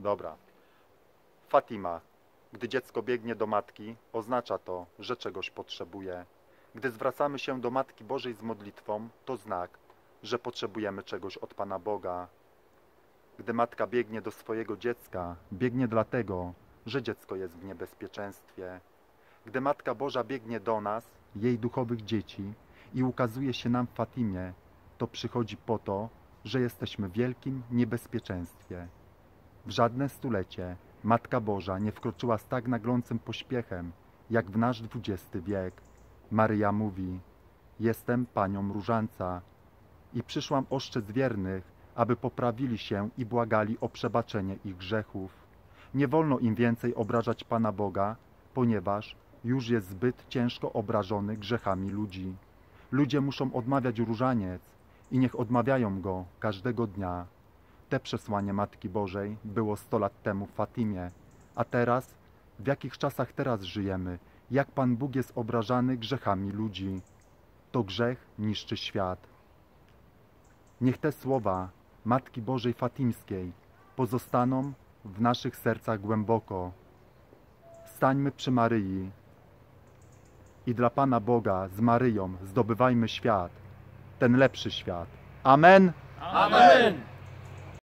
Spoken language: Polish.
Dobra. Fatima. Gdy dziecko biegnie do matki, oznacza to, że czegoś potrzebuje. Gdy zwracamy się do Matki Bożej z modlitwą, to znak, że potrzebujemy czegoś od Pana Boga. Gdy matka biegnie do swojego dziecka, biegnie dlatego, że dziecko jest w niebezpieczeństwie. Gdy Matka Boża biegnie do nas, jej duchowych dzieci, i ukazuje się nam w Fatimie, to przychodzi po to, że jesteśmy w wielkim niebezpieczeństwie. W żadne stulecie Matka Boża nie wkroczyła z tak naglącym pośpiechem, jak w nasz XX wiek. Maryja mówi: jestem Panią Różańca i przyszłam ostrzec wiernych, aby poprawili się i błagali o przebaczenie ich grzechów. Nie wolno im więcej obrażać Pana Boga, ponieważ już jest zbyt ciężko obrażony grzechami ludzi. Ludzie muszą odmawiać różaniec i niech odmawiają go każdego dnia. Te przesłanie Matki Bożej było 100 lat temu w Fatimie. A teraz? W jakich czasach teraz żyjemy? Jak Pan Bóg jest obrażany grzechami ludzi? To grzech niszczy świat. Niech te słowa Matki Bożej Fatimskiej pozostaną w naszych sercach głęboko. Stańmy przy Maryi i dla Pana Boga z Maryją zdobywajmy świat, ten lepszy świat. Amen! Amen!